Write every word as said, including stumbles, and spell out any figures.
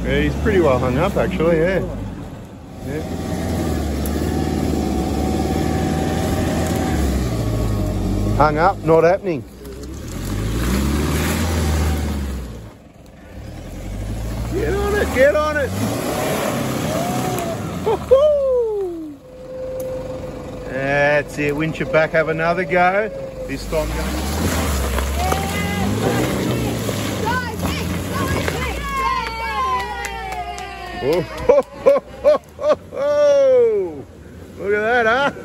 Yeah, he's pretty well hung up actually, yeah. Yeah. Hung up, not happening. Get on it, get on it. Woohoo! That's it, winch it back, have another go. This time go. Oh, ho, ho, ho, ho, ho. Look at that, huh?